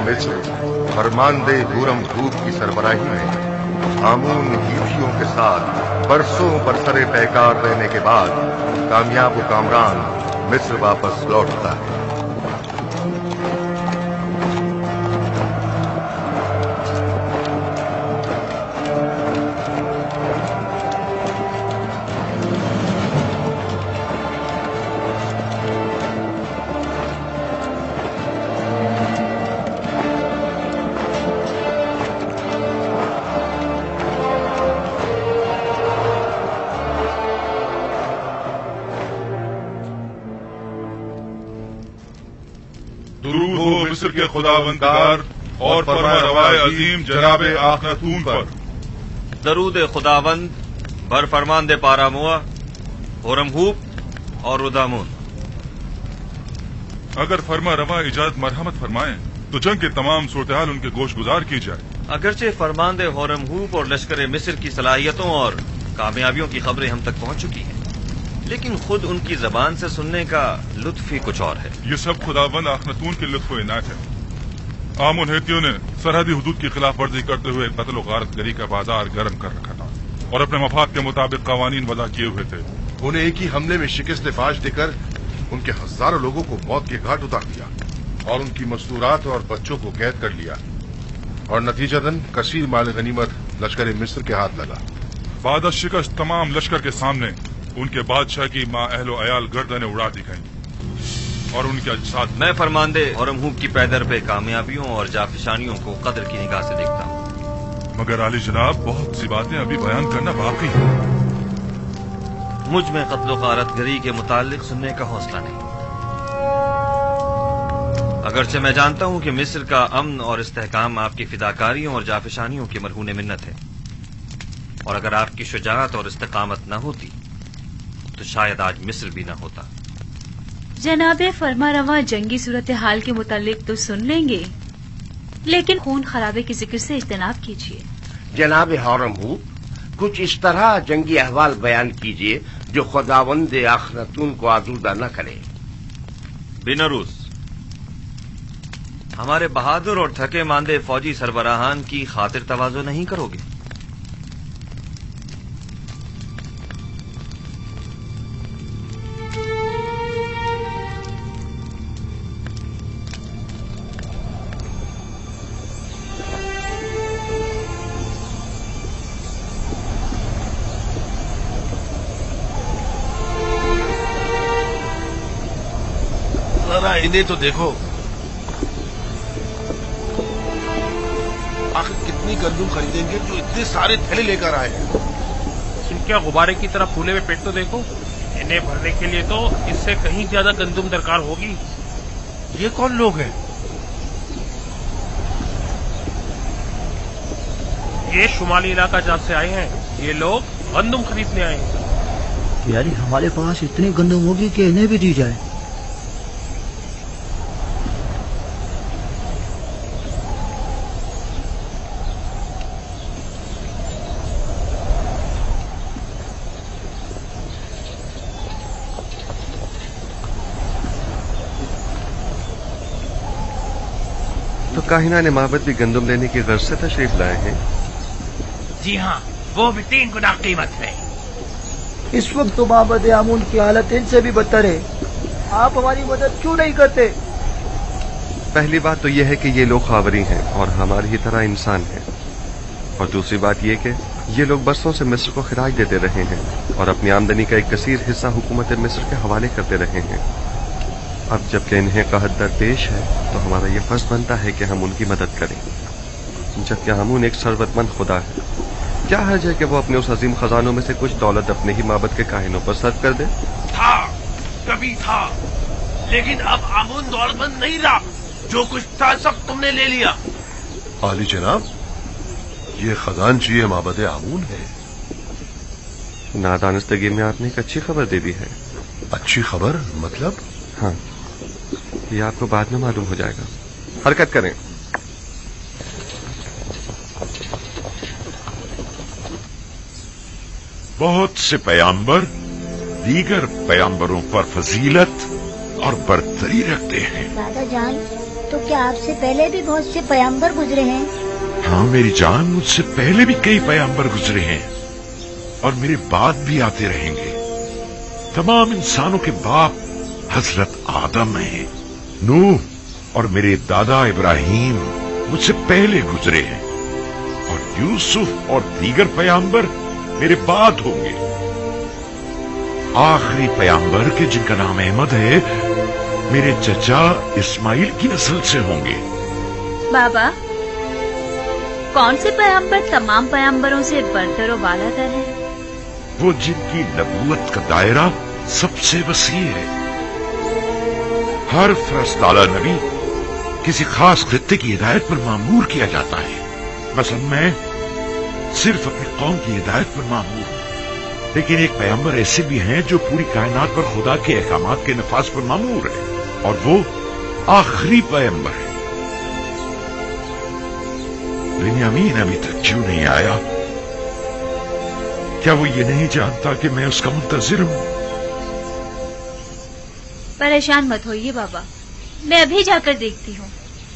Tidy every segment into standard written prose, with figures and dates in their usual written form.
मिस्र फरमानदे हूरम हूब की सरबराही में आमून हीथियों के साथ बरसों बरसरे पैकार रहने के बाद कामयाब व कामरान मिस्र वापस लौटता है। दुरूद हो मिस्र के खुदावंदगार और फरमारवाए अजीम जनाब आखनतून पर। दरूद खुदावंद बर फरमानदे पारामुआ होरमहूब और रुदामून। अगर फरमा रवा इजाजत मरहमत फरमाएं तो जंग के तमाम सूरत-ए-हाल उनके गोश गुजार की जाए। अगरचे फरमानदे होरमहूब और लश्कर मिस्र की सलाहियतों और कामयाबियों की खबरें हम तक पहुंच चुकी हैं, लेकिन खुद उनकी जबान से सुनने का लुत्फ ही कुछ और है। ये सब खुदावंद आखनतून के लुत्फ व इनायत है। आमुन हेतियों ने सरहदी हुदूद की खिलाफ वर्जी करते हुए कत्ल गारत गरी का बाजार गर्म कर रखा था और अपने मफाद के मुताबिक कवानीन वज़ा किए हुए थे। उन्हें एक ही हमले में शिकस्त फाश देकर उनके हजारों लोगों को मौत के घाट उतार दिया और उनकी मस्तूरात और बच्चों को कैद कर लिया और नतीजतन कसीर माल गनीमत लश्कर मिस्र के हाथ लगा। बाद शिकस्त तमाम लश्कर के सामने उनके बादशाह की माँ अहलो अयाल गर्दनें उड़ा दी गईं और उनके अजसाद। मैं फरमानदे होरमहूब की पैदर पे कामयाबियों और जाफिशानियों को कदर की निगाह से देखता हूँ, मगर आली जनाब बहुत सी बातें अभी बयान करना बाकी है। मुझ में कत्लो गारत गरी के मुतालिक सुनने का हौसला नहीं। अगरचे मैं जानता हूँ कि मिस्र का अमन और इस्तेहकाम आपकी फिदाकारियों और जाफिशानियों की मरहून मिन्नत है, और अगर आपकी शुजाअत और इस्तेकामत न होती तो शायद आज मिस्र भी न होता। जनाबे फरमारवा जंगी सूरत हाल के मुतालिक तो सुन लेंगे, लेकिन खून खराबे के जिक्र से इज्तनाब कीजिए। जनाब होरमहूब, कुछ इस तरह जंगी अहवाल बयान कीजिए जो खुदावंद आखनतून को आजूदा न करे। बिनरूस, हमारे बहादुर और थके मांदे फौजी सरबराहान की खातिर तवाज़ो नहीं करोगे? इन्हें तो देखो, आखिर कितनी गंदुम खरीदेंगे जो इतने सारे थैले लेकर आए हैं। इनके गुब्बारे की तरह फूले हुए पेट तो देखो। इन्हें भरने के लिए तो इससे कहीं ज्यादा गंदुम दरकार होगी। ये कौन लोग हैं? ये शुमाली इलाका जहाँ से आए हैं, ये लोग गंदुम खरीदने आए हैं। यानी हमारे पास इतनी गंदुम होगी कि इन्हें भी दी जाए। तो काहिना ने माबद भी गंदुम लेने की गर्ज से तशरीफ लाए हैं। जी हाँ, वो भी 3 गुना कीमत में। इस वक्त तो माबद आमून की हालत इनसे भी बदतर है। आप हमारी मदद क्यों नहीं करते? पहली बात तो यह है कि ये लोग खावरी हैं और हमारी ही तरह इंसान हैं, और दूसरी बात यह कि ये लोग बरसों से मिस्र को खराज देते रहे हैं और अपनी आमदनी का एक कसीर हिस्सा हुकूमत मिस्र के हवाले करते रहे हैं। अब जबकि इन्हें कहत दरपेश है तो हमारा ये फर्ज बनता है कि हम उनकी मदद करें, जबकि आमून एक सरवतमंद खुदा है। क्या हर्ज है कि वो अपने उस अजीम खजानों में से कुछ दौलत अपने ही माबद के काहिनों पर सर्व कर दे? था, कभी था, लेकिन अब आमून दौलतमंद नहीं रहा। जो कुछ था सब तुमने ले लिया। आली जनाब, ये खजानची माबद आमून है। नादानस्तगी में आपने एक अच्छी खबर दे दी है। अच्छी खबर मतलब? हाँ, ये आपको बाद में मालूम हो जाएगा। हरकत करें। बहुत से पैगंबर दीगर पैगंबरों पर फजीलत और बरतरी रखते हैं। दादा जान, تو کیا آپ سے پہلے بھی بہت سے پیغمبر گزرے ہیں؟ ہاں میری جان، مجھ سے پہلے بھی کئی پیغمبر گزرے ہیں اور میرے بعد بھی آتے رہیں گے۔ تمام انسانوں کے باپ حضرت آدم ہیں۔ نوح اور میرے دادا ابراہیم مجھ سے پہلے گزرے ہیں، اور یوسف اور دیگر پیغمبر میرے بعد ہوں گے۔ آخری پیغمبر کے جن کا نام احمد ہے، میرے چچا اسماعیل کی نسل سے ہوں گے۔ بابا، کون سے پیغمبر تمام پیغمبروں سے برتر و بالا تر ہے؟ وہ جن کی نبوت کا دائرہ سب سے وسیع ہے۔ ہر فرستادہ نبی کسی خاص خطے کی ہدایت پر مامور کیا جاتا ہے۔ مثلا میں صرف اپنی قوم کی ہدایت پر مامور ہوں، لیکن ایک پیغمبر ایسے بھی ہیں جو پوری کائنات پر خدا کے احکامات کے نفاذ پر مامور ہے، اور وہ آخری پیغمبر ہے۔ بنیامین ابھی تک کیوں نہیں آیا؟ کیا وہ یہ نہیں جانتا کہ میں اس کا منتظر ہوں؟ پریشان مت ہوئیے بابا، میں ابھی جا کر دیکھتی ہوں۔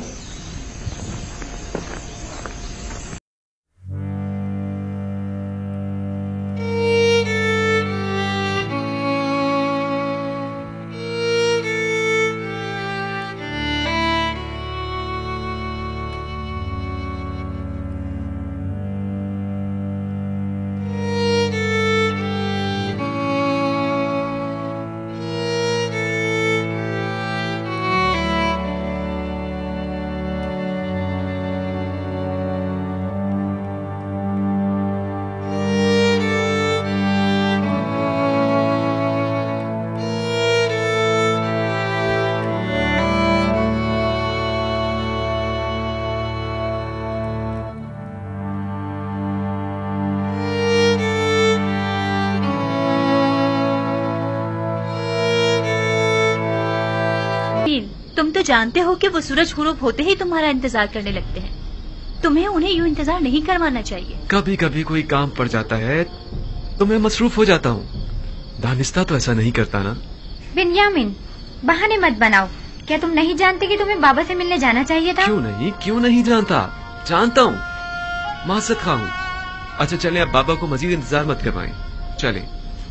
تم تو جانتے ہو کہ وہ سورج غروب ہوتے ہی تمہارا انتظار کرنے لگتے ہیں۔ تمہیں انہیں یوں انتظار نہیں کروانا چاہیے۔ کبھی کبھی کوئی کام پڑ جاتا ہے تو میں مصروف ہو جاتا ہوں، دانستہ تو ایسا نہیں کرتا نا۔ بنیامین، بہانے مت بناؤ۔ کیا تم نہیں جانتے کہ تمہیں بابا سے ملنے جانا چاہیے تھا؟ کیوں نہیں جانتا؟ جانتا ہوں، معذرت خواہ ہوں۔ اچھا چلیں، اب بابا کو مزید انتظار مت کروائیں، چلیں۔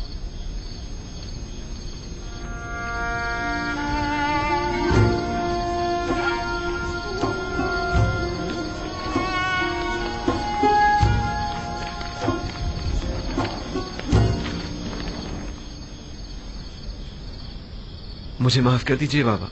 مجھے معاف کر دیجئے بابا۔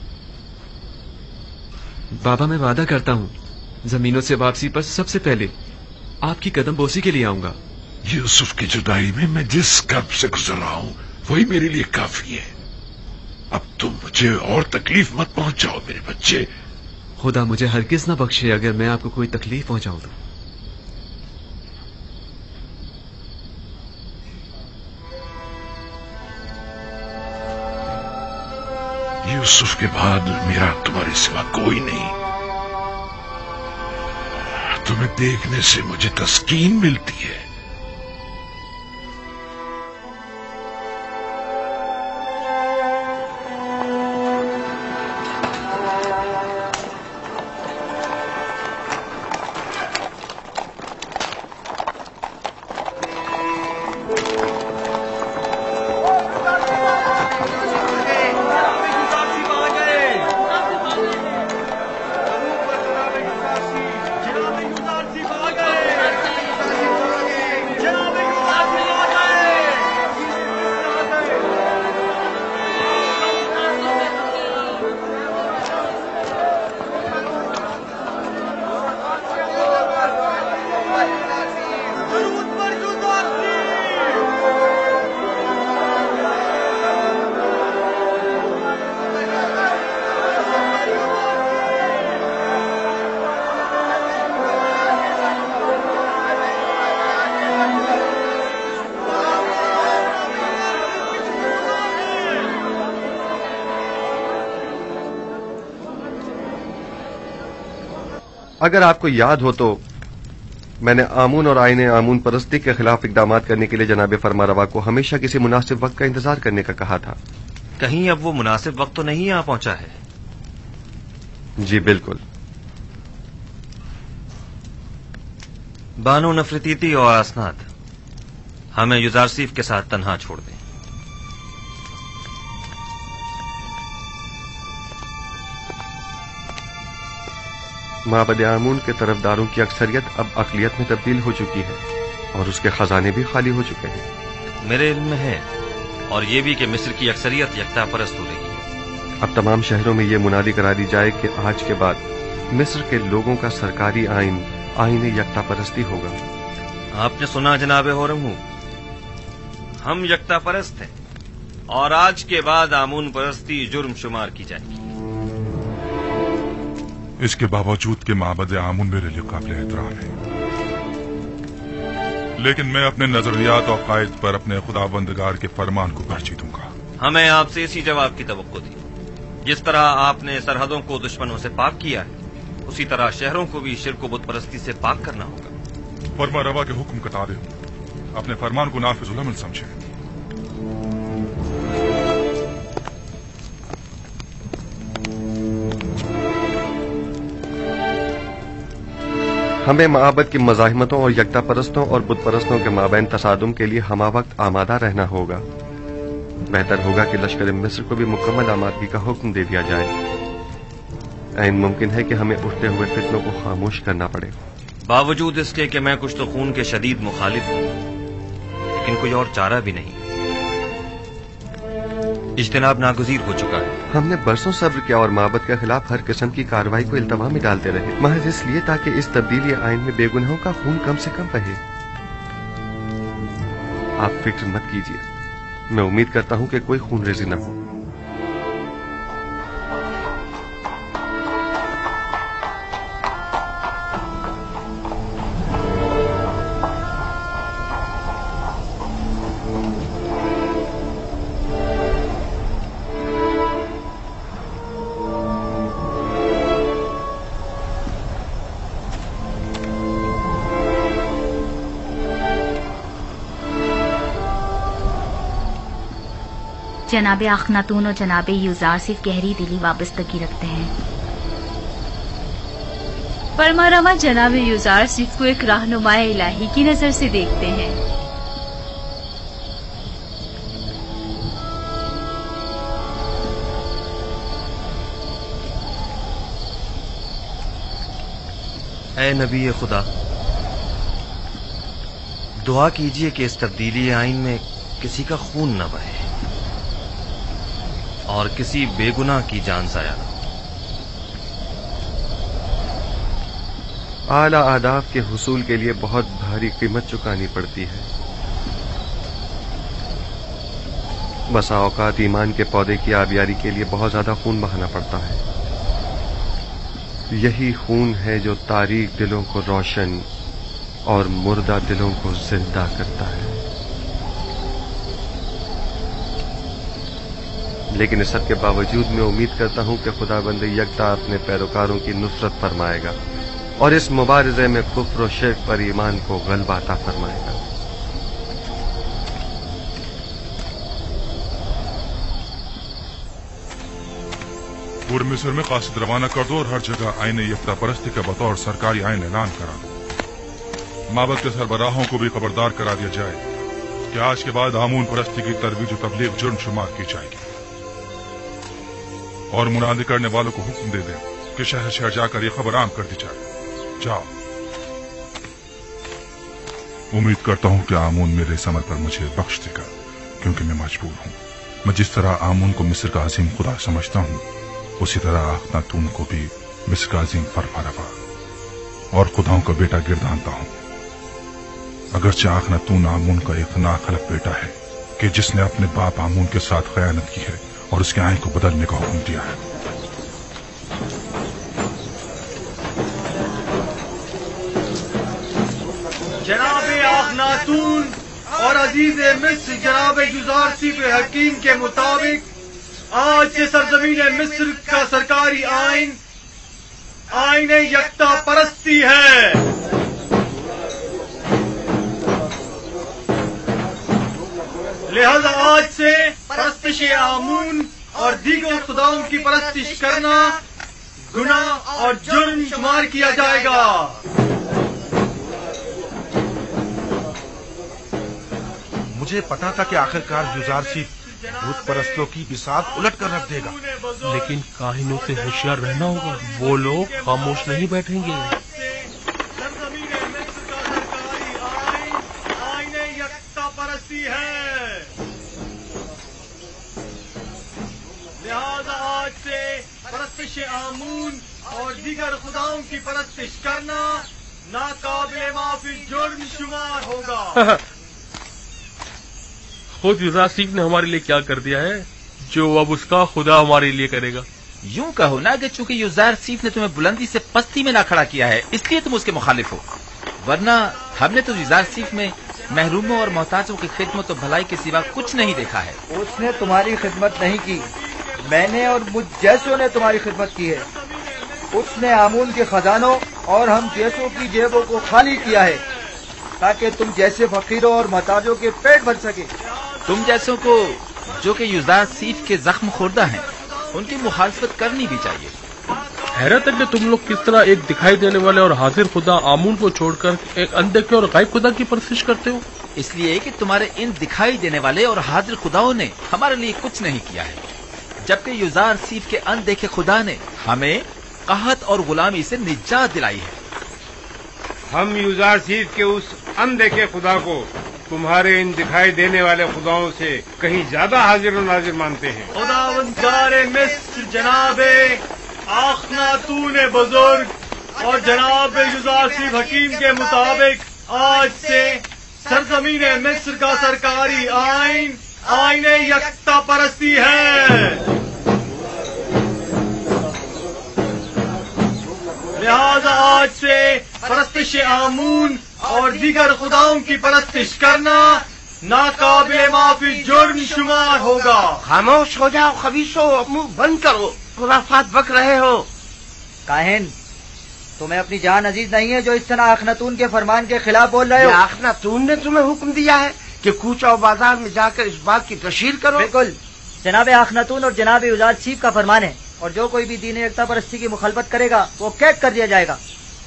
بابا میں وعدہ کرتا ہوں زمینوں سے واپسی پر سب سے پہلے آپ کی قدم بوسی کے لیے آؤں گا۔ یوسف کی جدائی میں جس کرب سے گزر رہا ہوں وہی میرے لیے کافی ہے۔ اب تم مجھے اور تکلیف مت پہنچاؤ میرے بچے۔ خدا مجھے ہرگز نہ بخشے اگر میں آپ کو کوئی تکلیف پہنچاؤں تو۔ یوسف کے بعد میرا تمہارے سوا کوئی نہیں۔ تمہیں دیکھنے سے مجھے تسکین ملتی ہے۔ اگر آپ کو یاد ہو تو میں نے آمون اور آئین آمون پرستی کے خلاف اقدامات کرنے کے لیے جناب فرما روا کو ہمیشہ کسی مناسب وقت کا انتظار کرنے کا کہا تھا۔ کہیں اب وہ مناسب وقت تو نہیں آ پہنچا ہے؟ जी बिल्कुल। बानो नफरतीती और असनाद, हमें युजारसीफ के साथ तन्हा छोड़ दें। माबद आमून के तरफदारों की अक्सरियत अब अकलियत में तब्दील हो चुकी है और उसके खजाने भी खाली हो चुके हैं। मेरे इल्म में है, और ये भी कि मिस्र की अक्सरियत यकता परस्त हो रही है। अब तमाम शहरों में ये मुनादी करा दी जाए कि आज के बाद मिस्र के लोगों का सरकारी आईन यकता परस्ती होगा। आपने सुना जनाब होरमू, हम यकता परस्त हैं और आज के बाद आमून परस्ती जुर्म शुमार की जाएगी। इसके बावजूद कि माबद आमून मेरे लिए काबिल एहतराम है, लेकिन मैं अपने नजरियात और कायद पर अपने खुदाबंदगार के फरमान को तरजीह दूंगा। हमें आपसे इसी जवाब की तवक्को थी। जिस तरह आपने सरहदों को दुश्मनों से पाक किया है, उसी तरह शहरों को भी शिर्क व बुत परस्ती से पाक करना होगा। फरमा रवा के हुक्म का ताबे अपने फरमान को नाफिजुल अमल समझे। हमें माबद की मज़ाहिमतों और यकता परस्तों और बुत परस्तों के माबैन तसादुम के लिए हमा वक्त आमादा रहना होगा। बेहतर होगा कि लश्कर मिस्र को भी मुकम्मल आमादगी का हुक्म दे दिया जाए। ऐन मुमकिन है कि हमें उठते हुए फितनों को खामोश करना पड़े। बावजूद इसके कि मैं कुछ तो खून के शदीद मुखालिफ हूं, लेकिन कोई और चारा भी नहीं। इज्तिनाब नागुज़ीर हो चुका है। हमने बरसों सब्र किया और माबद के खिलाफ हर किस्म की कार्रवाई को इल्तवा में डालते रहे, महज इसलिए ताकि इस तब्दीली आइन में बेगुनाहों का खून कम से कम बहे। आप फिक्र मत कीजिए, मैं उम्मीद करता हूं कि कोई खून रेजी न हो। जनाबे अखनातून और जनाबे यूजार सिर्फ गहरी दिली वाबस्तगी रखते हैं। फरमारवा जनाबे यूजार सिर्फ को एक रहनुमाए इलाही की नजर से देखते हैं। ऐ नबी खुदा, दुआ कीजिए कि इस तब्दीली आइन में किसी का खून न बहे और किसी बेगुनाह की जान जाया न हो। आला आदाब के हुसूल के लिए बहुत भारी कीमत चुकानी पड़ती है। बसा औकात ईमान के पौधे की आबियारी के लिए बहुत ज्यादा खून बहाना पड़ता है। यही खून है जो तारीक दिलों को रोशन और मुर्दा दिलों को जिंदा करता है। लेकिन इस सब के बावजूद मैं उम्मीद करता हूं कि खुदाबंद यकता अपने पैरोकारों की नुसरत फरमाएगा और इस मुबारजे में कुफ्र और शिर्क पर ईमान को गलबा अता फरमाएगा। पूरे मिस्र में कासिद रवाना कर दो और हर जगह आईन यकता परस्ती का बतौर सरकारी आईन ऐलान करा दो। माबद के सरबराहों को भी खबरदार करा दिया जाए कि आज के बाद आमून परस्ती की तरवीज और तबलीग जुर्म शुमार की जाएगी और मुनादी करने वालों को हुक्म दे दें कि शहर शहर जाकर ये खबर आम कर दी जाए। जाओ। उम्मीद करता हूं कि आमून मेरे इस अमल पर मुझे बख्श देगा, क्योंकि मैं मजबूर हूं। मैं जिस तरह आमून को मिस्र का अजीम खुदा समझता हूं, उसी तरह अखनातून को भी मिस्र का अजीम फरमारवा और खुदाओं का बेटा गिरदानता हूं। अगरचे अखनातून आमून का एक नाखलक बेटा है कि जिसने अपने बाप आमून के साथ खयानत की है और उसके आइन को बदलने का हुक्म दिया है। जनाबे अखनातून और अजीज मिस्र जनाबे युजारसिफ हकीम के मुताबिक आज से सरजमीन मिस्र का सरकारी आईन यकता परस्ती है। लिहाजा आज से परस्तिश आमून और दीगर खुदाओं की परस्तिश करना गुनाह और जुर्म शुमार किया जाएगा। मुझे पता था कि आखिरकार युजारसी भूत परस्तों की बिसात उलट कर रख देगा, लेकिन काहिनों से होशियार रहना होगा। वो लोग खामोश नहीं बैठेंगे। लिहाजा आज से परस्तिश आमून और दीगर खुदाओं की परस्तिश करना नाकाबिले माफी जुर्म शुमार होगा। खुद युजारसीफ ने हमारे लिए क्या कर दिया है जो अब उसका खुदा हमारे लिए करेगा। यूं कहो ना कि चूंकि युजारसीफ ने तुम्हें बुलंदी से पस्ती में ना खड़ा किया है इसलिए तुम उसके मुखालिफ हो, वरना हमने तो युजारसीफ में महरूमों और मोहताजों की खिदमत और भलाई के सिवा कुछ नहीं देखा है। उसने तुम्हारी खिदमत नहीं की, मैंने और मुझ जैसों ने तुम्हारी खिदमत की है। उसने आमून के खजानों और हम जैसों की जेबों को खाली किया है ताकि तुम जैसे फकीरों और मोहताजों के पेट भर सके। तुम जैसों को जो कि युजारसीफ के जख्म खुर्दा हैं उनकी मुखालफत करनी भी चाहिए। हैरत है कि तुम लोग किस तरह एक दिखाई देने वाले और हाजिर खुदा आमून को छोड़कर एक अनदेखे और गायब खुदा की परस्तिश करते हो। इसलिए कि तुम्हारे इन दिखाई देने वाले और हाजिर खुदाओं ने हमारे लिए कुछ नहीं किया है, जबकि युजारसीफ के अनदेखे खुदा ने हमें कहत और गुलामी से निजात दिलाई है। हम युजारसीफ के उस अनदेखे खुदा को तुम्हारे इन दिखाई देने वाले खुदाओं से कहीं ज्यादा हाजिर और नाजिर मानते हैं। खुदावंदारे मिस्र जनाबे आखनातून बुजुर्ग और जनाब युजारसीफ हकीम के मुताबिक आज से सरजमीन मिस्र का सरकारी आइन आईन यकता परस्ती है। लिहाजा आज से परस्तिश आमून और दीगर खुदाओं की परस्तिश करना नाकाबिले माफी जुर्म शुमार होगा। खामोश हो जाओ खबीसो, मुंह बंद करो, खुराफात बक रहे हो। काहिन, तुम्हें अपनी जान अजीज नहीं है जो इस तरह अखनातून के फरमान के खिलाफ बोल रहे हो? अखनातून ने तुम्हें हुक्म दिया है कि कूच और बाजार में जाकर इस बात की तशहीर करो। बिल्कुल, जनाब अखनातून और जनाब युजारसीफ का फरमान है और जो कोई भी दीन एकता परस्ती की मुखालफत करेगा वो कैद कर दिया जाएगा।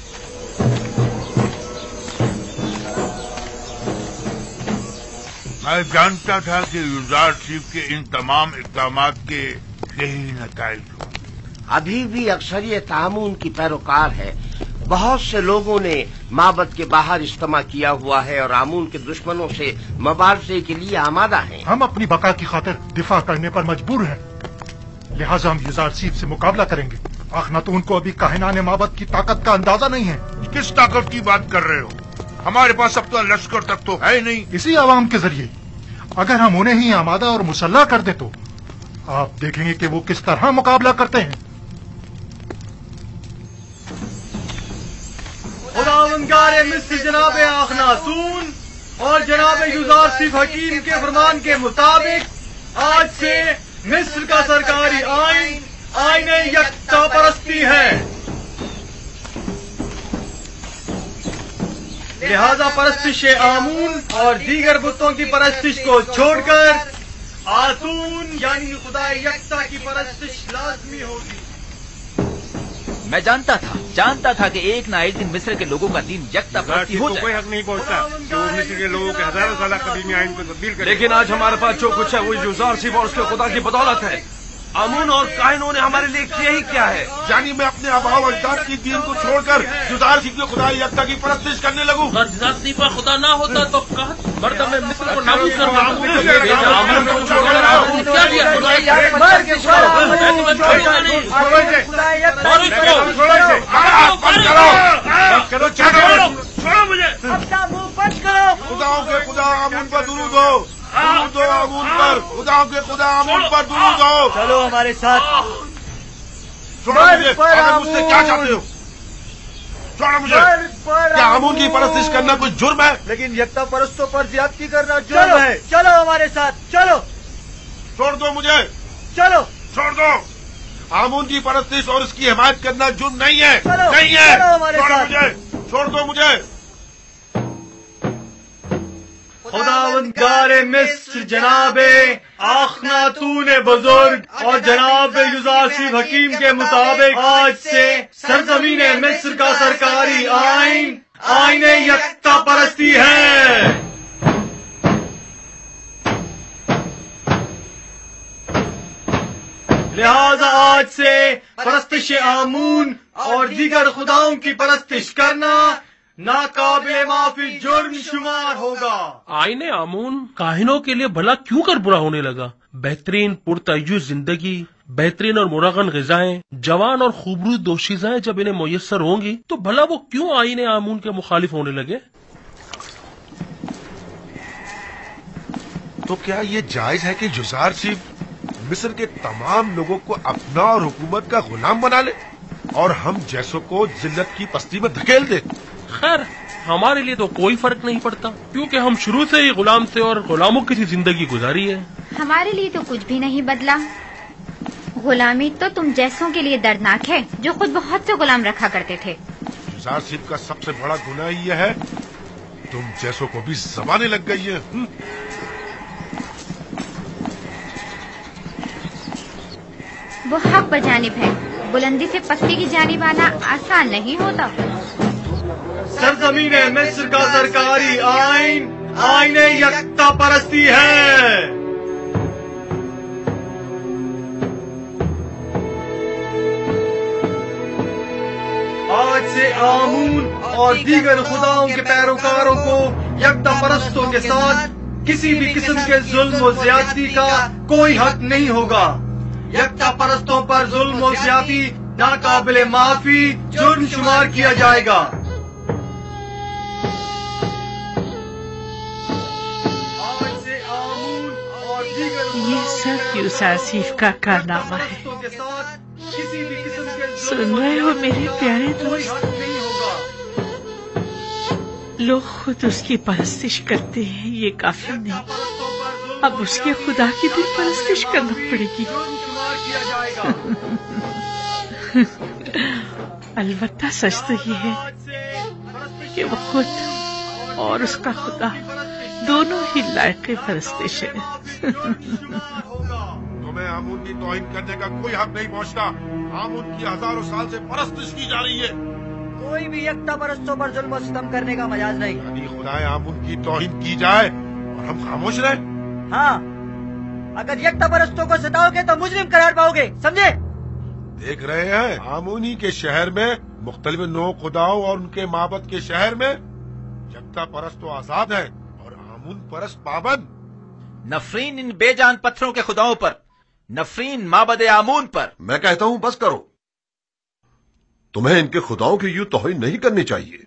मैं जानता था कि युजारसीफ के इन तमाम इक़दामात के यही नताइज होंगे। अभी भी अक्सरियत आमून की पैरोकार है। बहुत से लोगों ने माबद के बाहर इज्तिमा किया हुआ है और आमून के दुश्मनों से मुबारजे के लिए आमादा हैं। हम अपनी बका की खातिर दिफा करने पर मजबूर हैं, लिहाजा हम युजारसीफ से मुकाबला करेंगे। अखनातून को अभी काहिनाने माबद की ताकत का अंदाजा नहीं है। किस ताकत की बात कर रहे हो? हमारे पास अब तो लश्कर तक तो है नहीं। इसी आवाम के जरिए अगर हम उन्हें ही आमादा और मुसल्ला कर दे तो आप देखेंगे कि वो किस तरह मुकाबला करते हैं। खुदावंदारे मिस्र जनाब अखनातून और जनाब युजारसीफ हकीम के फरमान के मुताबिक आज से मिस्र का सरकारी आइन आईन यकता परस्ती है। लिहाजा परस्तिश आमून और दीगर बुतों की परस्तिश को छोड़कर आतून यानी खुदा यकता की परस्तिश लाजमी होगी। मैं जानता था कि एक ना एक दिन मिस्र के लोगों का दीन यकता परस्ती हो जाए। कोई हक नहीं पहुंचता जो मिस्र के लोगों के हजारों साल कदीमी आइन को तब्दील करे। लेकिन आज हमारे पास जो कुछ है वो युजारसीफ और उसके खुदा की बदौलत है। आमून और काहिनों ने हमारे लिए किया ही क्या है? यानी मैं अपने आबाओ अजदाद की दीन को छोड़कर युजारसीफ के खुदा यकता की परस्तिश करने लगूं। अगर युजारसीफ का खुदा ना होता तो मर्दम में मिस्र को नाबूद कर खुदाओं के खुदा आमून पर दुरूद हो, दुरूद हो आमून पर, खुदाओं के खुदा आमून पर दुरूद हो। चलो हमारे साथ। छोड़ो मुझे, आगे मुझसे क्या चाहते हो? छोड़ो मुझे। क्या आमून की परस्तिश करना कुछ जुर्म है? लेकिन यकता परस्तों पर ज्यादती करना जुर्म है। चलो हमारे साथ, चलो। छोड़ दो मुझे। चलो छोड़ दो। आमून की परस्तिश और इसकी हिमायत करना जुर्म नहीं है। नहीं है। चलो हमारे साथ। छोड़ दो मुझे। खुदावंदगार मिस्र जनाब आखनातून बुजुर्ग और जनाब युजारसीफ हकीम के मुताबिक आज से सरजमीन मिस्र का सरकारी आइन आईन यकता परस्ती है। लिहाजा आज से परस्तिश आमून और दीगर खुदाओं की परस्तिश करना नाकाबिले माफी जुर्म शुमार होगा। आईने आमून काहिनों के लिए भला क्यों कर बुरा होने लगा? बेहतरीन पुरतय्युस जिंदगी, बेहतरीन और मुरगन ग़िज़ाएं, जवान और खूबसूरत दोशीज़ाएं जब इन्हें मुयस्सर होंगी तो भला वो क्यों आईने आमून के मुखालिफ होने लगे? तो क्या ये जायज है कि जुज़ार सिर्फ मिस्र के तमाम लोगों को अपना और हुकूमत का गुलाम बना ले और हम जैसों को जिल्लत की पस्ती में धकेल दे? खैर, हमारे लिए तो कोई फर्क नहीं पड़ता क्योंकि हम शुरू से ही गुलाम थे और गुलामों की सी जिंदगी गुजारी है। हमारे लिए तो कुछ भी नहीं बदला। गुलामी तो तुम जैसों के लिए दर्दनाक है जो खुद बहुत से गुलाम रखा करते थे। जुज़ार सिर्फ का सबसे बड़ा गुनाह यह है तुम जैसों को भी ज़बानें लग गई है। वो हक बजानिब है, बुलंदी से पस्ती की जानिब आना आसान नहीं होता। सरजमीन मिस्र का सरकारी आइन आईन यकता परस्ती है। आज से आमून और दीगर खुदाओं के पैरोकारों को यकता परस्तों के साथ किसी भी किस्म के जुल्म और ज्यादती का कोई हक नहीं होगा। यकता परस्तों पर जुल्म और ज्यादती नाकाबिले माफी जुर्म शुमार किया जाएगा। ये सब यूसुफ का कारनामा है। सुन रहे हो मेरे प्यारे दोस्त? लोग खुद उसकी परस्तिश करते हैं, ये काफी नहीं, अब उसके खुदा की भी परस्तिश करना पड़ेगी। अलबत्ता सच तो ये है कि वो खुद और उसका खुदा दोनों ही लायक परस्तिश है। तुम्हें आमून की तौहीन करने का कोई हक नहीं पहुंचता। आमून की हजारों साल से परस्तिश की जा रही है। कोई भी यकता परस्तों पर जुल्म और सितम करने का मजाज नहीं। यदि खुदाए आमून की तौहीन की जाए और हम खामोश रहे? हाँ, अगर यकता परस्तों को सताओगे तो मुजरिम करार पाओगे, समझे? देख रहे हैं आमूनी के शहर में मुख्तलिफ नौ खुदाओं और उनके माबद के शहर में यकता परस्त तो आजाद है और आमून परस्त पाबंद। नफरीन इन बेजान पत्थरों के खुदाओं पर, नफरीन माबद आमून पर। मैं कहता हूं बस करो, तुम्हें इनके खुदाओं की यूं तौहीन नहीं करनी चाहिए।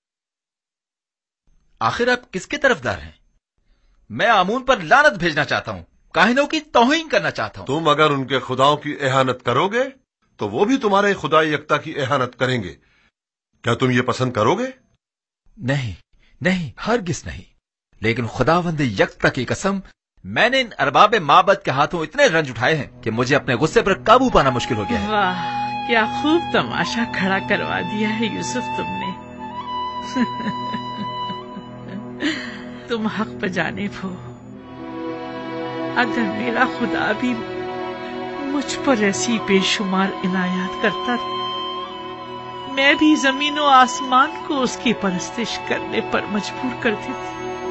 आखिर आप किसके तरफदार हैं? मैं आमून पर लानत भेजना चाहता हूं, काहिनों की तौहीन करना चाहता हूं। तुम अगर उनके खुदाओं की एहानत करोगे तो वो भी तुम्हारे खुदा यकता की एहानत करेंगे। क्या तुम ये पसंद करोगे? नहीं नहीं, हरगिज नहीं। लेकिन खुदावंद यकता की कसम, मैंने इन अरबाब माबद के हाथों इतने रंज उठाए हैं कि मुझे अपने गुस्से पर काबू पाना मुश्किल हो गया है। वाह, क्या खूब तमाशा खड़ा करवा दिया है यूसुफ तुमने। तुम हक पर जानिब हो। अगर मेरा खुदा भी मुझ पर ऐसी बेशुमार इनायत करता, मैं भी जमीन और आसमान को उसकी परस्तिश करने पर मजबूर कर देती।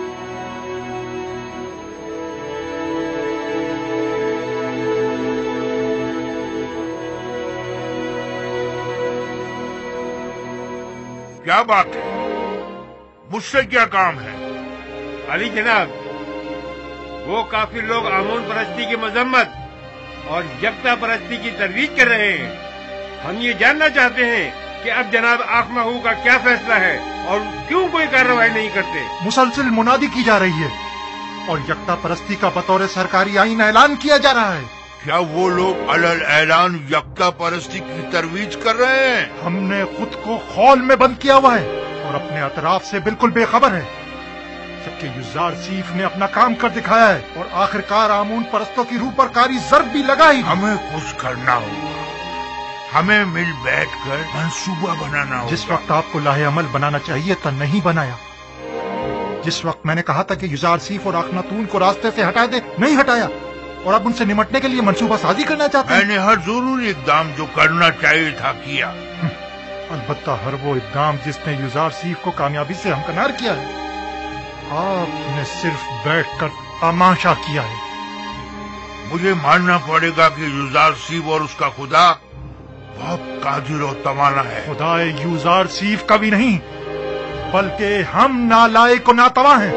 क्या बात है? मुझसे क्या काम है? अली जनाब, वो काफी लोग आमून परस्ती की मजम्मत और यकता परस्ती की तरवीज कर रहे हैं। हम ये जानना चाहते हैं कि अब जनाब आखनाहू का क्या फैसला है और क्यों कोई कार्रवाई नहीं करते। मुसलसल मुनादी की जा रही है और यकता परस्ती का बतौर सरकारी आईन ऐलान किया जा रहा है। क्या वो लोग अलल ऐलान यकता परस्ती की तरवीज कर रहे हैं? हमने खुद को खौल में बंद किया हुआ है और अपने अतराफ से बिल्कुल बेखबर है, जबकि युज़ार सीफ ने अपना काम कर दिखाया है और आखिरकार आमून परस्तों की रूह पर कारी ज़र्ब भी लगाई। हमें कुछ करना होगा, हमें मिल बैठकर मंसूबा बनाना होगा। जिस वक्त आपको लाहे अमल बनाना चाहिए था नहीं बनाया, जिस वक्त मैंने कहा था कि युजारसीफ और अखनातून को रास्ते से हटा दे, नहीं हटाया, और अब उनसे निमटने के लिए मंसूबा साजी करना चाहते हैं। मैंने हर जरूरी इकदाम जो करना चाहिए था किया। अलबत्ता हर वो इकदाम जिसने युजारसीफ को कामयाबी से हमकनार किया है, आपने सिर्फ बैठकर तमाशा किया है। मुझे मानना पड़ेगा कि युजारसीफ और उसका खुदा बहुत कादिर और तवाना है। खुदाए युजारसीफ कभी नहीं, बल्कि हम नालायक और नातवा हैं।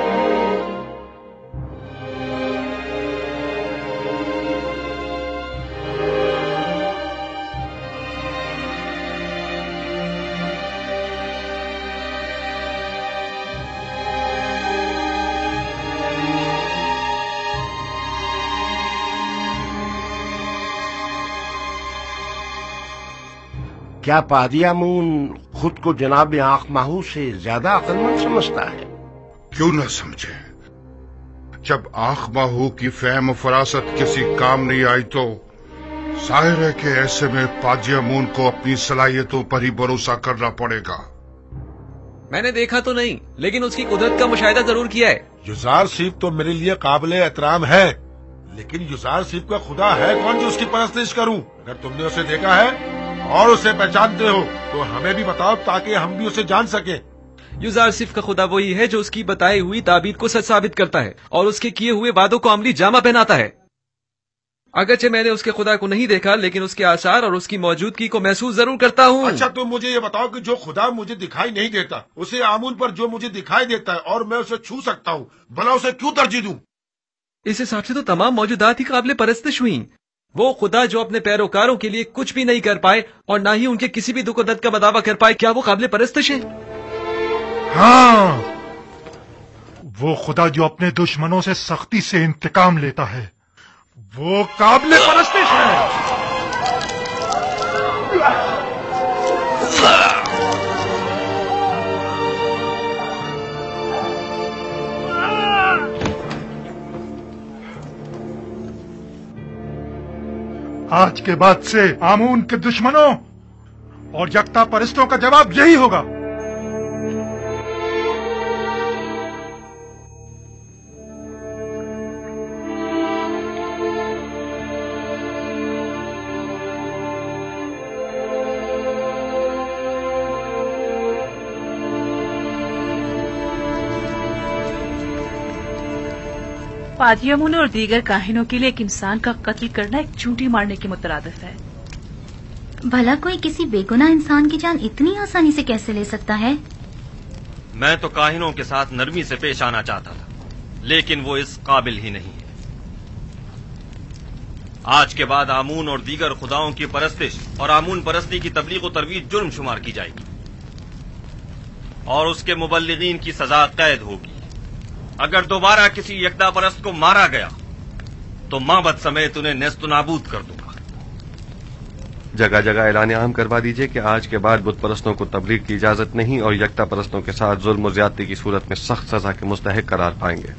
क्या पादी आमून खुद को जनाब आंख माहू से ज्यादा अक्लमंद समझता है? क्यों न समझे। जब आंख माहू की फहम फरासत किसी काम नहीं आई तो जाहिर है कि ऐसे में पादी आमून को अपनी सलाहियतों पर ही भरोसा करना पड़ेगा। मैंने देखा तो नहीं, लेकिन उसकी कुदरत का मुशाहिदा जरूर किया है। युजारसीफ तो मेरे लिए काबिल एहतराम है, लेकिन युजारसीफ का खुदा है कौन जो उसकी परस्तिश करूं? अगर तुमने उसे देखा है और उसे पहचानते हो तो हमें भी बताओ ताकि हम भी उसे जान सके। युजारसीफ का खुदा वही है जो उसकी बताई हुई ताबीर को सच साबित करता है और उसके किए हुए वादों को अमली जामा पहनाता है। अगरचे मैंने उसके खुदा को नहीं देखा, लेकिन उसके आसार और उसकी मौजूदगी को महसूस जरूर करता हूँ। अच्छा, तुम मुझे ये बताओ कि जो खुदा मुझे दिखाई नहीं देता, उसे आमून पर जो मुझे दिखाई देता है और मैं उसे छू सकता हूँ, भला उसे क्यों तरजीह दूं? इस हिसाब से तो तमाम मौजूदात ही काबिल परस्तिश हुई। वो खुदा जो अपने पैरोकारों के लिए कुछ भी नहीं कर पाए और ना ही उनके किसी भी दुख दर्द का बदावा कर पाए, क्या वो काबिल परस्तिश है? हाँ, वो खुदा जो अपने दुश्मनों से सख्ती से इंतकाम लेता है, वो काबिल परस्तिश है। आज के बाद से आमून के दुश्मनों और यकता परस्तों का जवाब यही होगा। पादियामुन और दीगर काहिनों के लिए एक इंसान का कत्ल करना एक चूंटी मारने के मुतरादिफ है। भला कोई किसी बेगुनाह इंसान की जान इतनी आसानी से कैसे ले सकता है? मैं तो काहिनों के साथ नरमी से पेश आना चाहता था, लेकिन वो इस काबिल ही नहीं है। आज के बाद आमून और दीगर खुदाओं की परस्तिश और आमून परस्ती की तबलीग और तरवीज जुर्म शुमार की जाएगी और उसके मुबल्लिगीन की सजा कैद होगी। अगर दोबारा किसी यकदा परस्त को मारा गया तो माबद समेत उन्हें नेस्तनाबूद कर दूंगा। जगह जगह ऐलान आम करवा दीजिए कि आज के बाद बुत परस्तों को तबलीग की इजाजत नहीं और यकता परस्तों के साथ जुल्म और ज्यादती की सूरत में सख्त सजा के मुस्तहिक करार पाएंगे।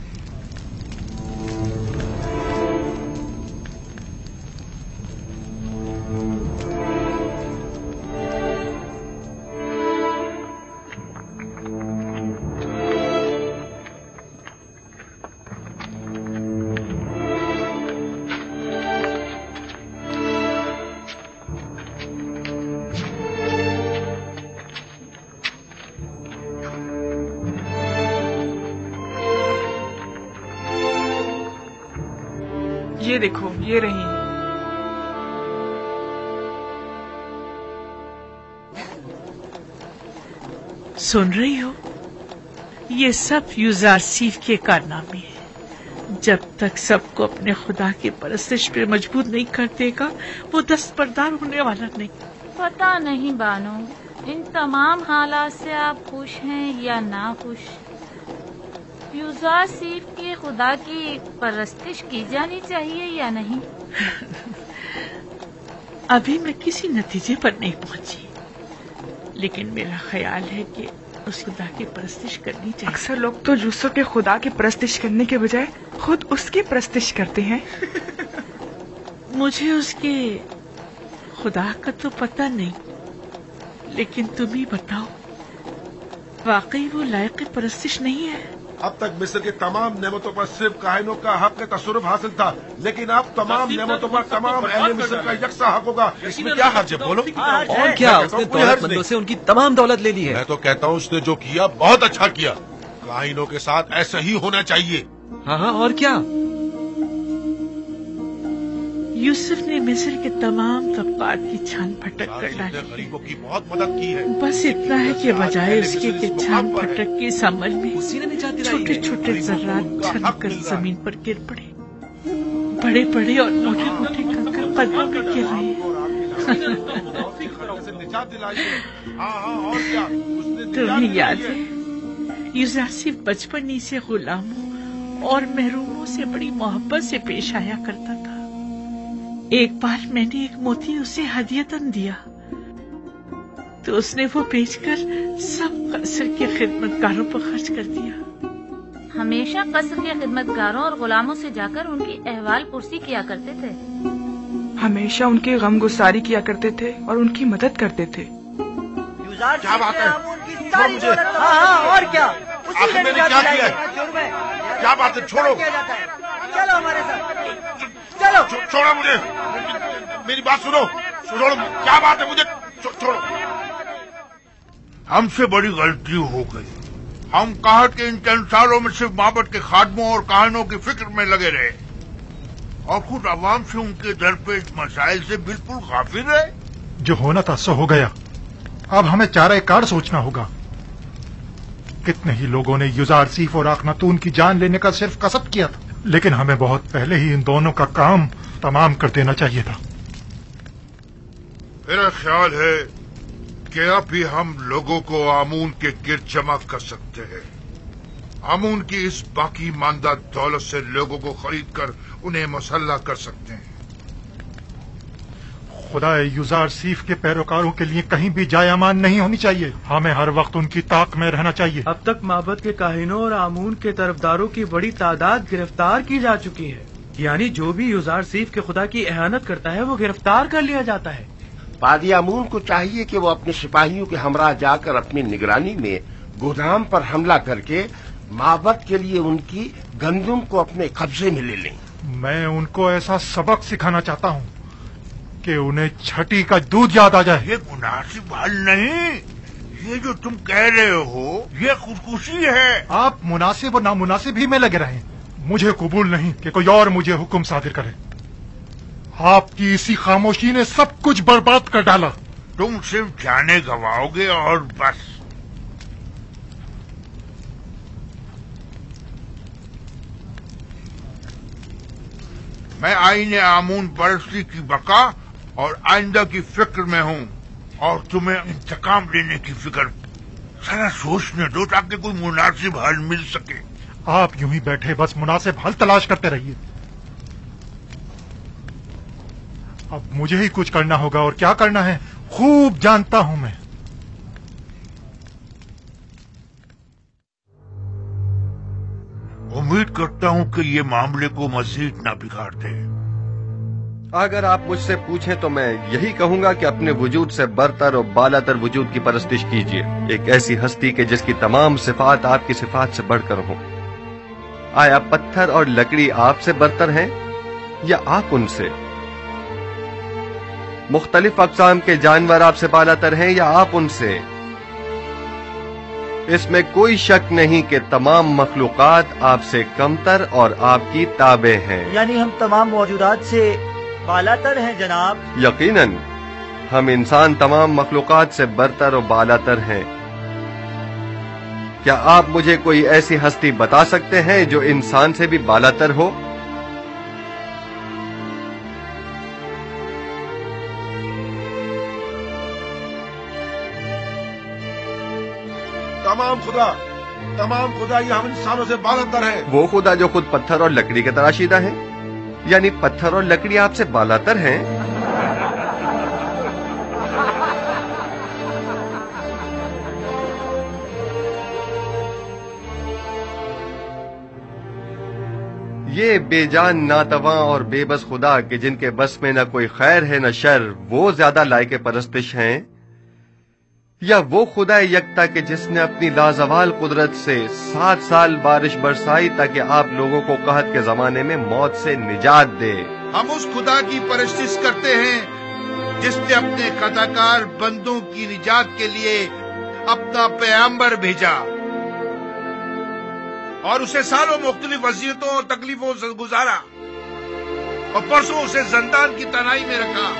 ये देखो, ये रही। सुन रही हो? ये सब युजारसीफ के कारनामे हैं। जब तक सबको अपने खुदा की परस्तिश पे मजबूर नहीं कर देगा, वो दस्तबरदार होने वाला नहीं। पता नहीं बानो, इन तमाम हालात से आप खुश हैं या ना खुश? युजारसीफ के खुदा की परस्तिश की जानी चाहिए या नहीं? अभी मैं किसी नतीजे पर नहीं पहुंची, लेकिन मेरा ख्याल है कि उस खुदा की परस्तिश करनी चाहिए। अक्सर लोग तो यूसुफ के खुदा की परस्तिश करने के बजाय खुद उसकी परस्तिश करते हैं। मुझे उसके खुदा का तो पता नहीं, लेकिन तुम ही बताओ, वाकई वो लायक परस्तिश नहीं है? अब तक मिस्र की तमाम नेमतों पर सिर्फ काहिनों का हक तसरुफ हासिल था, लेकिन अब तमाम नेमतों पर तमाम अहले मिस्र का यकसा हक होगा। इसमें क्या हर्ज है, बोलो? और क्या, उसने दौलतमंदों से उनकी तमाम दौलत ले ली है। मैं तो कहता हूँ उसने जो किया बहुत अच्छा किया। काहिनों के साथ ऐसा ही होना चाहिए। हाँ हाँ, और क्या? यूसुफ ने मिस्र के तमाम तबकात की छान फटक कर डाली। गरीबों की बहुत मदद की है। बस इतना है कि बजाय उसके कि छान फटक के इस अमल में छोटे छोटे जर्रात छनकर जमीन पर गिर पड़े। बड़े बड़े और मोटे मोटे कंकर पद्मों में गिर रहे। तुम्हें याद है, यूसुफ बचपन ही से गुलामों और महरूमों से बड़ी मोहब्बत से पेश आया करता था। एक बार मैंने एक मोती उसे हदियतन दिया तो उसने वो बेचकर सब कसर के खिदमतगारों पर खर्च कर दिया। हमेशा कसर के खिदमतगारों और गुलामों से जाकर उनकी अहवाल पुरसी किया करते थे। हमेशा उनकी गम गुसारी किया करते थे और उनकी मदद करते थे। क्या बात है? छोड़ो मुझे। हाँ, और क्या? आखिर मैंने क्या किया है? क्या बात है? छोड़ो। चलो हमारे साथ, चलो। छोड़ो मुझे, मेरी बात सुनो। छोड़ो, क्या बात है? मुझे छोड़ो। हमसे बड़ी गलती हो गई। हम कहत के इन चंद सालों में सिर्फ माबद के खादमों और काहिनों की फिक्र में लगे रहे और खुद अवाम से उनके दरपेश मसाइल से बिल्कुल गाफिल रहे। जो होना था सो हो गया। अब हमें चारा कार सोचना होगा। कितने ही लोगों ने युजारसीफ और आखनातून की जान लेने का सिर्फ कसब किया था, लेकिन हमें बहुत पहले ही इन दोनों का काम तमाम कर देना चाहिए था। मेरा ख्याल है कि अब भी हम लोगों को आमून के गिर्द जमा कर सकते हैं। आमून की इस बाकी मानदा दौलत से लोगों को खरीद कर उन्हें मुसल्ला कर सकते हैं। खुदा युजारसीफ के पैरोकारों के लिए कहीं भी जाय अमान नहीं होनी चाहिए। हमें हर वक्त उनकी ताक में रहना चाहिए। अब तक माबद के काहिनों और आमून के तरफदारों की बड़ी तादाद गिरफ्तार की जा चुकी है। यानी जो भी युजारसीफ के खुदा की एहानत करता है वो गिरफ्तार कर लिया जाता है। पादी आमून को चाहिए कि वो अपने सिपाहियों के हमरा जाकर अपनी निगरानी में गोदाम पर हमला करके माबद के लिए उनकी गंदुम को अपने कब्जे में ले लें। मैं उनको ऐसा सबक सिखाना चाहता हूँ कि उन्हें छठी का दूध याद आ जाए। ये मुनासिब हल नहीं। ये जो तुम कह रहे हो ये खुदकुशी है। आप मुनासिब और नामुनासिब ही में लगे रहें। मुझे कबूल नहीं कि कोई और मुझे हुक्म सादिर करे। आपकी इसी खामोशी ने सब कुछ बर्बाद कर डाला। तुम सिर्फ जाने गवाओगे और बस। मैं आईने आमून परस्ती की बका और आइंदा की फिक्र में हूँ और तुम्हें इंतकाम लेने की फिक्र। सारा सोचने दो ताकि कोई मुनासिब हल मिल सके। आप यूं ही बैठे बस मुनासिब हल तलाश करते रहिए। अब मुझे ही कुछ करना होगा और क्या करना है खूब जानता हूं मैं। उम्मीद करता हूं कि ये मामले को मजीद ना बिगाड़ दे। अगर आप मुझसे पूछें तो मैं यही कहूंगा कि अपने वजूद से बरतर और बालातर वजूद की परस्तिश कीजिए। एक ऐसी हस्ती के जिसकी तमाम सिफात आपकी सिफात से बढ़कर हो। आया पत्थर और लकड़ी आपसे बरतर हैं या आप उनसे? मुख्तलिफ अक़साम के जानवर आपसे बालातर हैं या आप उनसे? इसमें कोई शक नहीं कि तमाम मखलूक़ात आपसे कमतर और आपकी ताबे हैं। यानी हम तमाम मौजूदात से बालातर हैं जनाब। यकीनन हम इंसान तमाम मखलूक़ात से बरतर और बालातर हैं। क्या आप मुझे कोई ऐसी हस्ती बता सकते हैं जो इंसान से भी बालातर हो? तमाम खुदा ये हम इंसानों से बालातर है। वो खुदा जो खुद पत्थर और लकड़ी के तराशीदा है, यानी पत्थर और लकड़ी आपसे बालातर हैं। ये बेजान नातवा और बेबस खुदा कि जिनके बस में न कोई खैर है न शर, वो ज्यादा लायक परस्तिश हैं یا وہ خدا یکتا کہ جس نے اپنی لازوال قدرت سے 7 سال بارش برسائی تاکہ آپ لوگوں کو قحط کے زمانے میں موت سے نجات دے؟ ہم اس خدا کی پرستش کرتے ہیں جس نے اپنے خطاکار بندوں کی نجات کے لیے اپنا پیغمبر بھیجا اور اسے سالوں مختلف اذیتوں اور تکلیفوں سے گزارا اور پرسوں اسے زندان کی تنہائی میں رکھا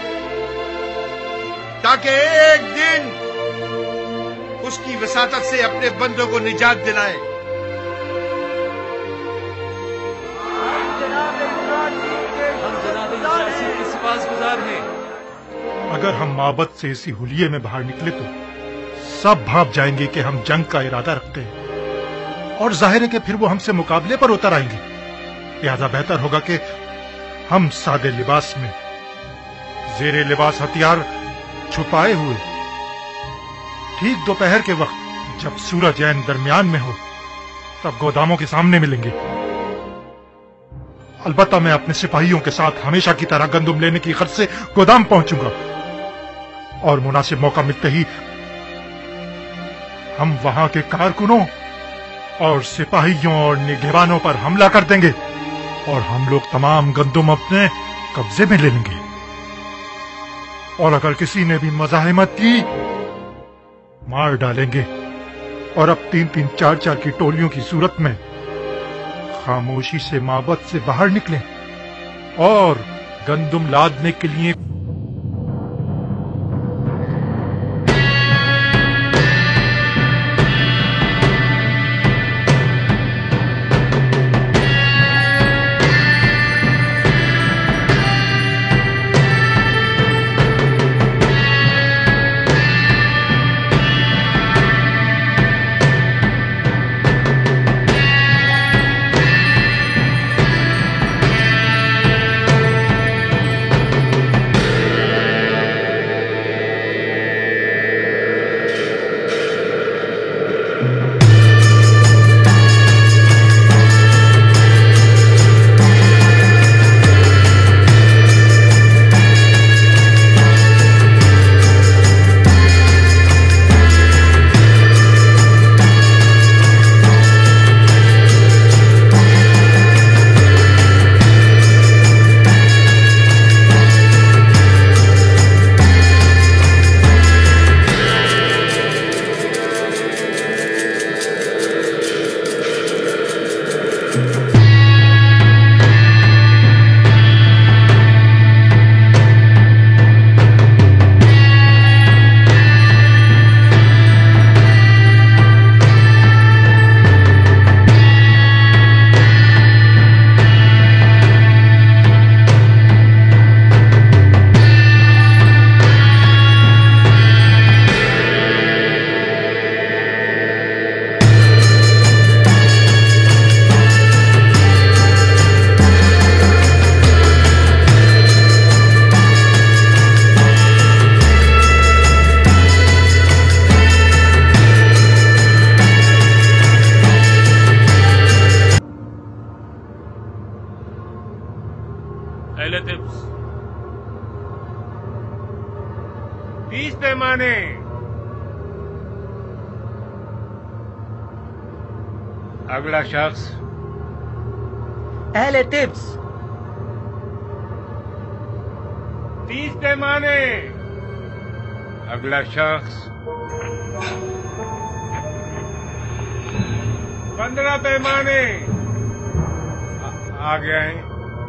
تاکہ ایک دن اس کی وساطت سے اپنے بندوں کو نجات دلائے۔ اگر ہم معبد سے اسی حلیے میں باہر نکلے تو سب بھاپ جائیں گے کہ ہم جنگ کا ارادہ رکھتے ہیں، اور ظاہر ہے کہ پھر وہ ہم سے مقابلے پر اتر آئیں گے۔ لہذا بہتر ہوگا کہ ہم سادے لباس میں، زیر لباس ہتھیار چھپائے ہوئے، ٹھیک دوپہر کے وقت جب سورج عین درمیان میں ہو تب گوداموں کے سامنے ملیں گے۔ البتہ میں اپنے سپاہیوں کے ساتھ ہمیشہ کی طرح گندم لینے کی غرض سے گودام پہنچوں گا، اور مناسب موقع ملتے ہی ہم وہاں کے کارکنوں اور سپاہیوں اور نگہبانوں پر حملہ کر دیں گے، اور ہم لوگ تمام گندم اپنے قبضے میں لے لیں گے۔ اور اگر کسی نے بھی مزاحمت کی مار ڈالیں گے، اور اب 3-3 4-4 کی ٹولیوں کی صورت میں خاموشی سے معبد سے باہر نکلیں اور گندم لادنے کے لیے اہل طبس 30 پیمانے، اگلا شخص اہل طبس 30 پیمانے، اگلا شخص 15 پیمانے، آگے آئیں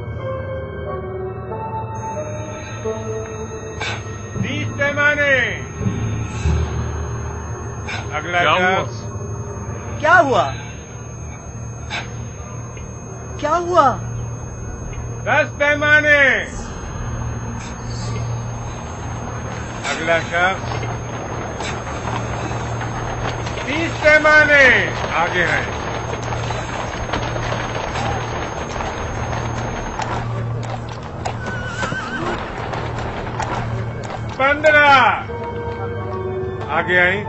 30 پیمانے، اگلا شخص کیا ہوا؟ کیا ہوا؟ 10 پیمانے، اگلا شخص 30 پیمانے، آگے ہیں 15، آگے آئیں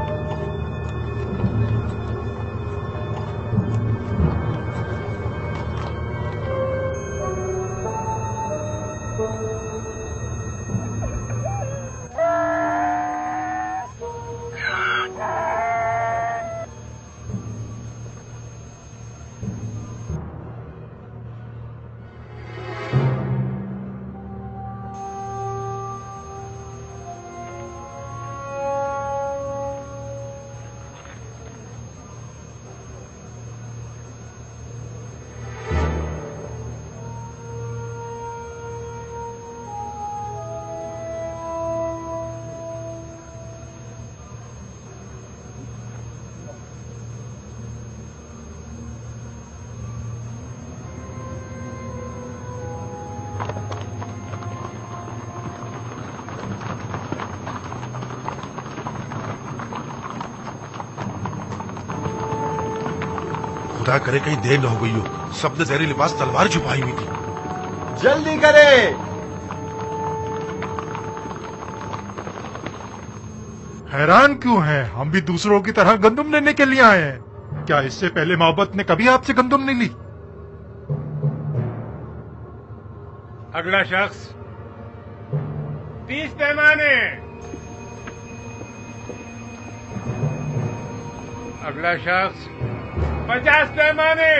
खुदा करे कहीं देर न हो गई हो। सबने जहरी लिबास तलवार छुपाई हुई थी। जल्दी करे। हैरान क्यों हैं? हम भी दूसरों की तरह गंदुम लेने के लिए आए हैं। क्या इससे पहले मोहब्बत ने कभी आपसे गंदुम नहीं ली? अगला शख्स 30 पैमाने। अगला शख्स 50 पैमाने।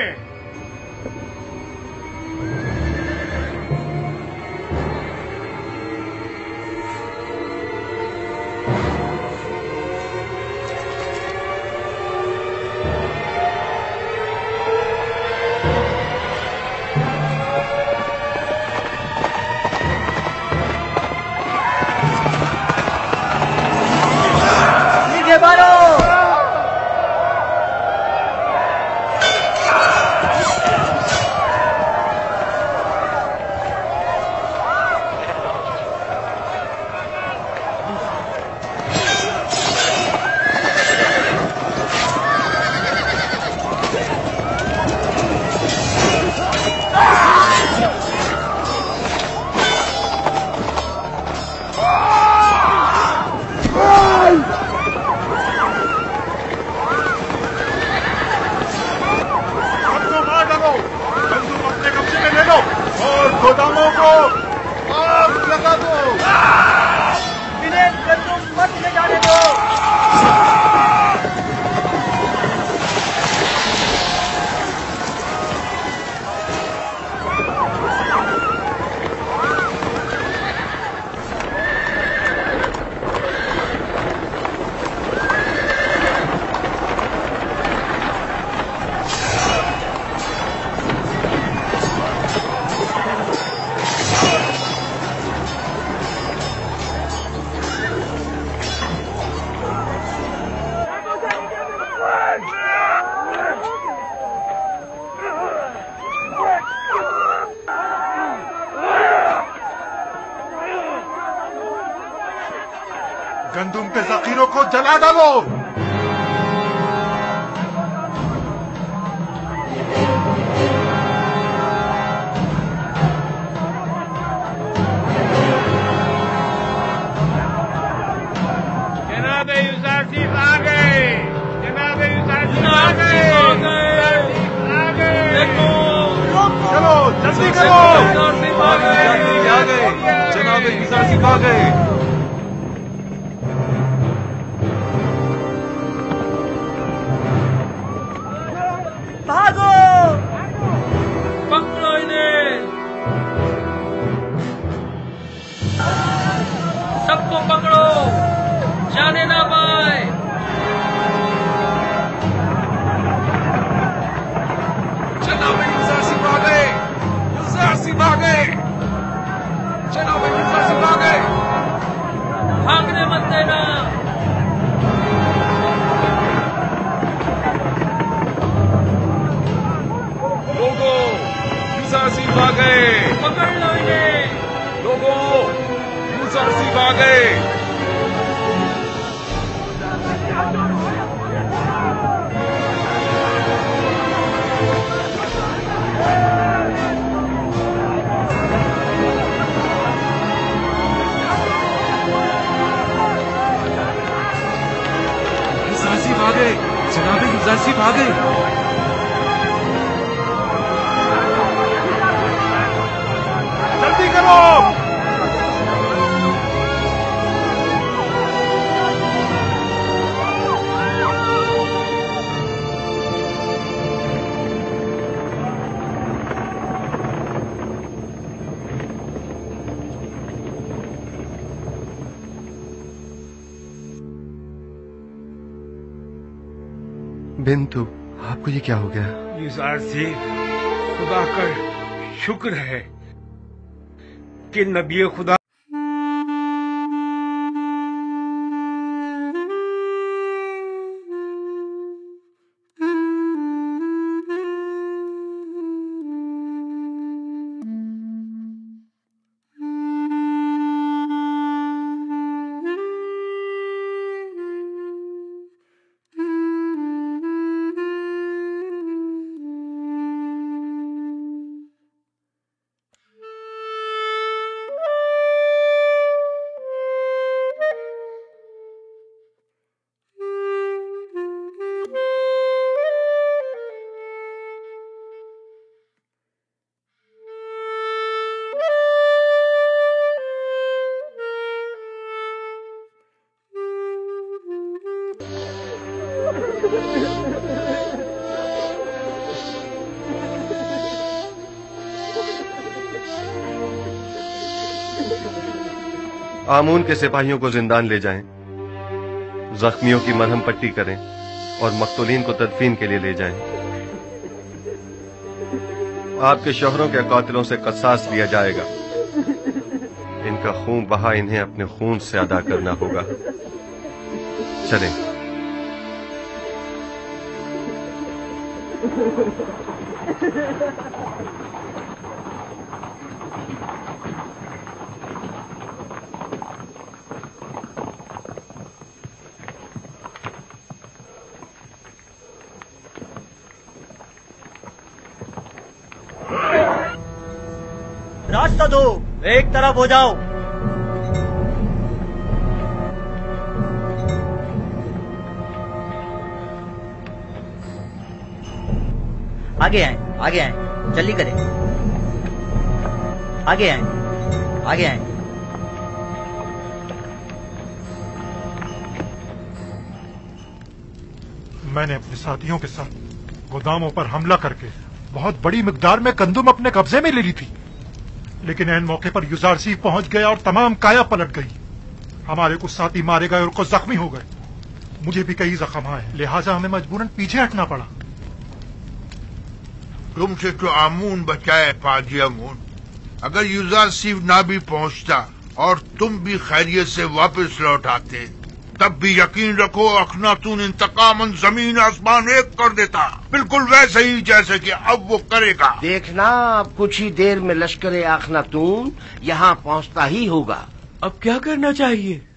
गंदुम के जखीरों को जला डालो। जनाब यूसुफ आ गए। जनाब यूसुफ आ गए। आ गए। चलो जल्दी करो। आ गए। जनाब यूसुफ आ गए। भागो। पकड़ो इन्हें। सबको पकड़ो, जाने ना पाए। जनाब यूसुफ आ गए। यूसुफ आ गए। जनाब यूसुफ आ गए। भागने मत देना। लोगों, यूसुफ आ गए। पकड़ लो इन्हें। लोगों, यूसुफ आ गए। यूसुफ आ गए। जनाब यूसुफ आ गए। जल्दी करो। बिंतु, आपको ये क्या हो गया? यूसुफ, खुदा का शुक्र है कि नबी खुदा आमून के सिपाहियों को जिंदान ले जाएं, जख्मियों की मरहम पट्टी करें और मकतूलीन को तदफीन के लिए ले जाएं। आपके शोहरों के कातिलों से कसास लिया जाएगा। इनका खून बहा इन्हें अपने खून से अदा करना होगा। चलें। रास्ता दो, एक तरफ हो जाओ। आगे आए, आगे आए, जल्दी करें। आगे आए, आगे आए। मैंने अपने साथियों के साथ गोदामों पर हमला करके बहुत बड़ी मिकदार में गंदुम अपने कब्जे में ले ली थी, लेकिन ऐन मौके पर युजारसीफ पहुंच गया और तमाम काया पलट गई। हमारे कुछ साथी मारे गए और कुछ जख्मी हो गए। मुझे भी कई जख्म आए, लिहाजा हमें मजबूरन पीछे हटना पड़ा। तुमसे तो आमून बचाए पाजी आमून। अगर युजारसीफ ना भी पहुंचता और तुम भी खैरियत से वापस लौट आते, तब भी यकीन रखो अखनातून इंतकामन जमीन आसमान एक कर देता, बिल्कुल वैसे ही जैसे कि अब वो करेगा। देखना, अब कुछ ही देर में लश्कर अखनातून यहाँ पहुँचता ही होगा। अब क्या करना चाहिए?